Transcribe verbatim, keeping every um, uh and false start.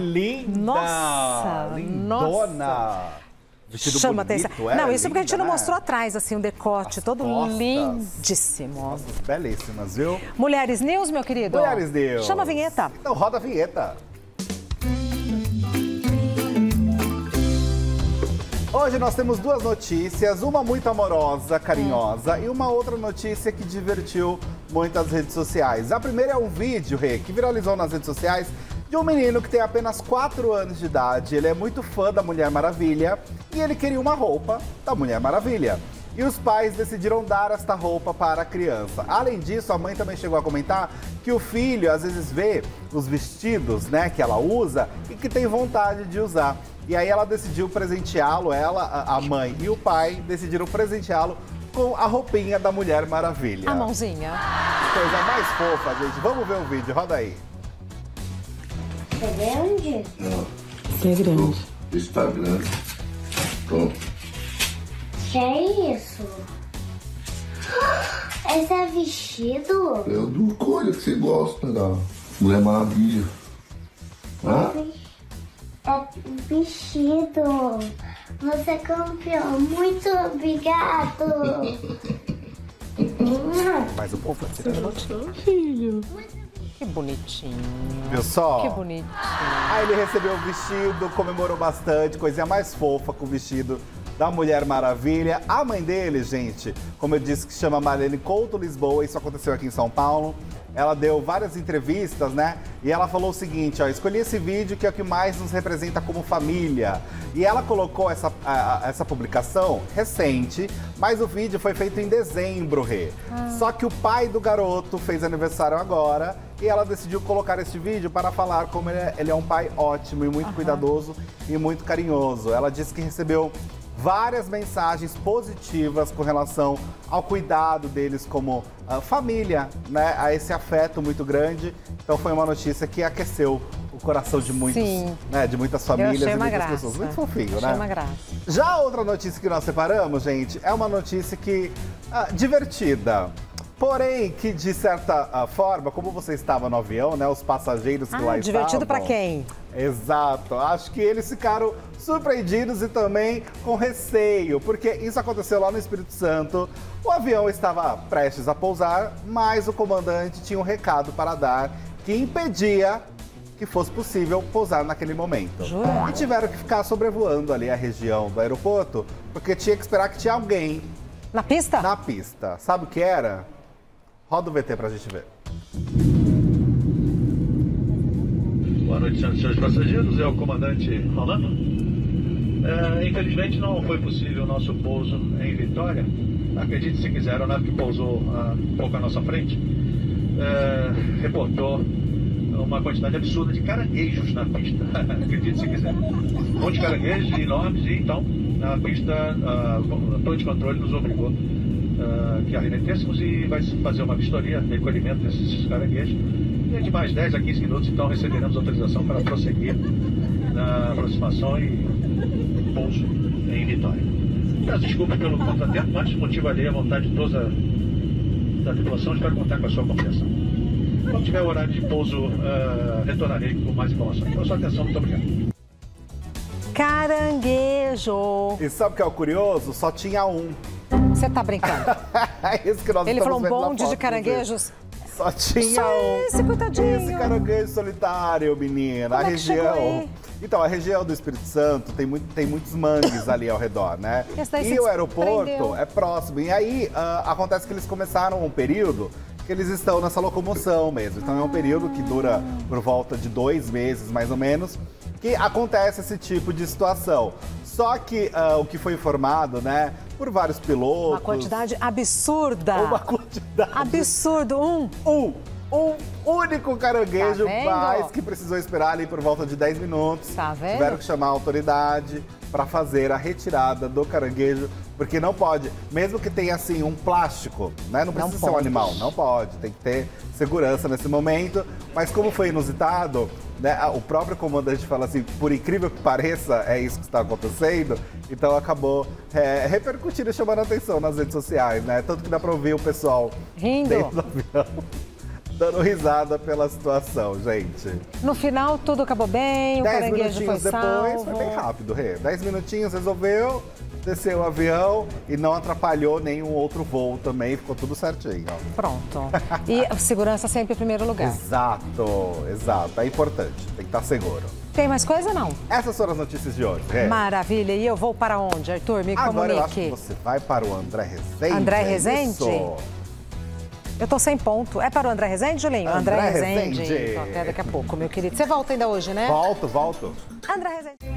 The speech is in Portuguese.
linda! Nossa! Lindona! Nossa. Vestido Chama bonito, atenção. é, não, isso porque a gente linda, não né? mostrou atrás, assim, o decote As todo costas. lindíssimo. Nossa, belíssimas, viu? Mulheres News, meu querido? Mulheres News. Chama a vinheta. Então roda a vinheta. Hoje nós temos duas notícias, uma muito amorosa, carinhosa, hum. e uma outra notícia que divertiu muitas redes sociais. A primeira é um vídeo, Rê, que viralizou nas redes sociais de um menino que tem apenas quatro anos de idade. Ele é muito fã da Mulher Maravilha e ele queria uma roupa da Mulher Maravilha. E os pais decidiram dar esta roupa para a criança. Além disso, a mãe também chegou a comentar que o filho às vezes vê os vestidos, né, que ela usa e que tem vontade de usar. E aí ela decidiu presenteá-lo, ela, a mãe e o pai decidiram presenteá-lo com a roupinha da Mulher Maravilha. A mãozinha. Que coisa mais fofa, gente. Vamos ver o vídeo, roda aí. É grande? Não. É grande. Está grande. Pronto. Que é isso? Esse é vestido? É o do colha que você gosta da Mulher Maravilha. Hã? É vestido. Você é campeão. Muito obrigado. Mais um pouco. Filho. Que bonitinho. Viu só? Que bonitinho. Aí ele recebeu o vestido, comemorou bastante, coisinha mais fofa com o vestido da Mulher Maravilha. A mãe dele, gente, como eu disse, que chama Marlene Couto Lisboa, isso aconteceu aqui em São Paulo. Ela deu várias entrevistas, né? E ela falou o seguinte, ó, escolhi esse vídeo que é o que mais nos representa como família. E ela colocou essa, a, essa publicação recente, mas o vídeo foi feito em dezembro, Rê. Ah. Só que o pai do garoto fez aniversário agora e ela decidiu colocar este vídeo para falar como ele é, ele é um pai ótimo e muito Aham. cuidadoso e muito carinhoso. Ela disse que recebeu várias mensagens positivas com relação ao cuidado deles como uh, família, né? A esse afeto muito grande. Então foi uma notícia que aqueceu o coração de muitos, né? De muitas famílias Eu achei e uma muitas graça. pessoas. Muito fofinho, achei né? uma graça. Já outra notícia que nós separamos, gente, é uma notícia que uh, divertida. Porém, que de certa uh, forma, como você estava no avião, né? Os passageiros que ah, lá divertido estavam... para quem? Exato. Acho que eles ficaram surpreendidos e também com receio, porque isso aconteceu lá no Espírito Santo. O avião estava prestes a pousar, mas o comandante tinha um recado para dar que impedia que fosse possível pousar naquele momento. Jura? E tiveram que ficar sobrevoando ali a região do aeroporto, porque tinha que esperar que tinha alguém... Na pista? Na pista. Sabe o que era? Roda o V T pra gente ver. Boa noite, senhoras e senhores passageiros. É o comandante Rolando. É, infelizmente não foi possível o nosso pouso em Vitória. Acredite se quiser, a aeronave que pousou uh, um pouco à nossa frente é, reportou uma quantidade absurda de caranguejos na pista. Acredite se quiser. Muitos caranguejos enormes e então na pista uh, a torre de controle nos obrigou uh, que arremetêssemos e vai fazer uma vistoria de recolhimento desses caranguejos. E de mais dez a quinze minutos, então, receberemos autorização para prosseguir na aproximação e pouso em Vitória. Peço desculpa pelo contratempo, mas motivo ali a vontade de toda a tripulação, espero contar com a sua compreensão. Quando tiver o horário de pouso, uh, retornarei com mais informações. Pela sua atenção, muito obrigado. Caranguejo. E sabe o que é o curioso? Só tinha um. Você tá brincando? É isso que nós Ele falou um vendo na bonde foto, de caranguejos? Só tinha Só um. esse, coitadinho. Esse caranguejo solitário, menina. Como a é que região. Então, a região do Espírito Santo tem, muito, tem muitos mangues ali ao redor, né? Esse daí E se o aeroporto prendeu. é próximo. E aí uh, acontece que eles começaram um período que eles estão nessa locomoção mesmo. Então, é um período que dura por volta de dois meses, mais ou menos, que acontece esse tipo de situação. Só que uh, o que foi informado, né, por vários pilotos... Uma quantidade absurda. Uma quantidade... Absurdo. Um. Um. Um único caranguejo, Tá vendo? mas que precisou esperar ali por volta de dez minutos. Tá vendo? Tiveram que chamar a autoridade para fazer a retirada do caranguejo, porque não pode, mesmo que tenha assim um plástico, né? Não precisa Não ser um pode. animal, não pode, tem que ter segurança nesse momento. Mas como foi inusitado, né? O próprio comandante fala assim, por incrível que pareça, é isso que está acontecendo. Então acabou é, repercutindo e chamando a atenção nas redes sociais, né? Tanto que dá para ouvir o pessoal Rindo. dentro do avião. dando risada pela situação, gente. No final, tudo acabou bem, o Dez caranguejo foi minutinhos depois, salvo. foi bem rápido, Rê. Dez minutinhos, resolveu, desceu o avião e não atrapalhou nenhum outro voo também, ficou tudo certinho. Ó. Pronto. E a segurança sempre em primeiro lugar. Exato, exato. É importante, tem que estar seguro. Tem mais coisa, não? Essas foram as notícias de hoje, Rê. Maravilha. E eu vou para onde, Arthur? Me Agora eu acho que comunique. você vai para o André Rezende. André é Rezende? isso? Eu tô sem ponto. É para o André Rezende, Julinho? André Rezende. Rezende. Então, até daqui a pouco, meu querido. Você volta ainda hoje, né? Volto, volto. André Rezende.